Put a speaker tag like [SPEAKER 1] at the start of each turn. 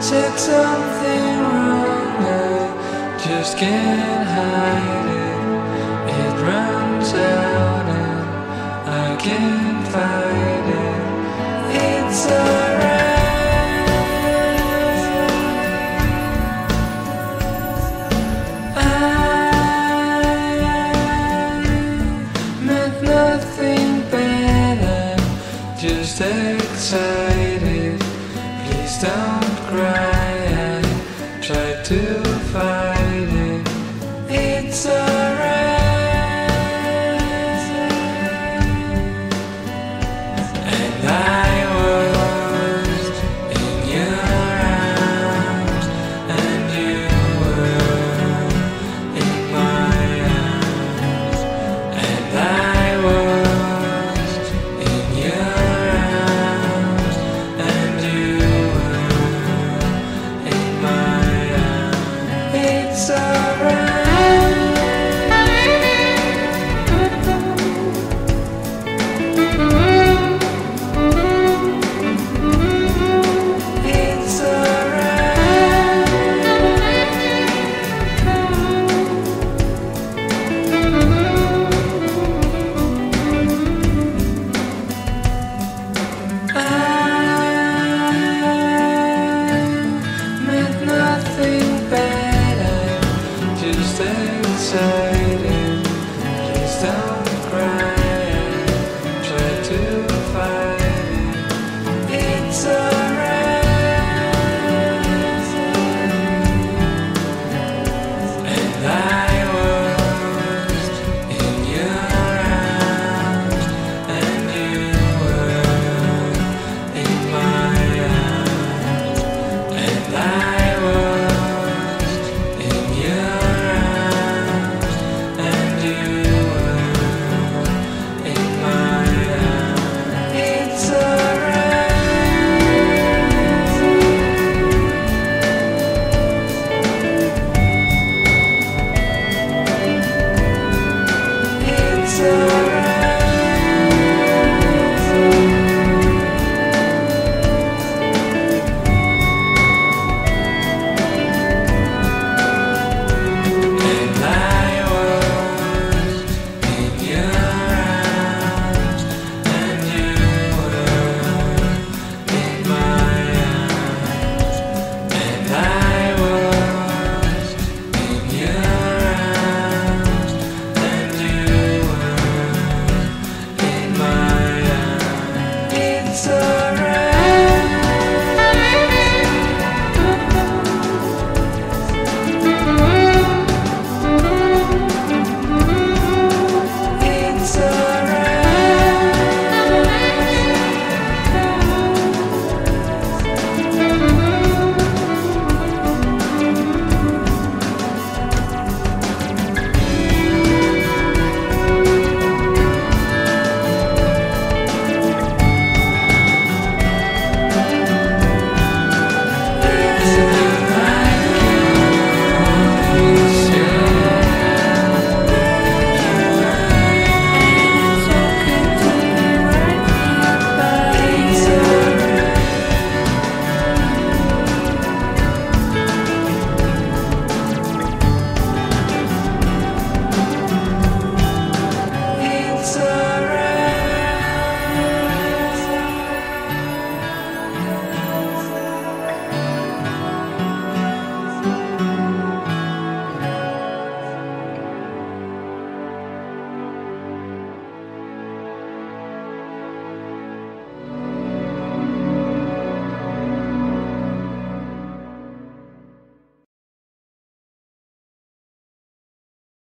[SPEAKER 1] Said something wrong, I just can't hide it. It runs out and I can't fight it. It's alright. I meant nothing bad, I'm just excited. Please don't cry, I tried to fight it. It's alright. And I was in your arms, and you were in my arms. And I was in your arms, and you it's alright. It's alright. I meant nothing bad, just excited. Please don't cry, I try to fight it. It's alright. And I was in your arms, and you were in my arms. And I was in your arms, and you were in my arms. It's alright. It's alright. And I was in your arms, and you were in my arms. And I was in your arms, and you were in my arms. It's alright.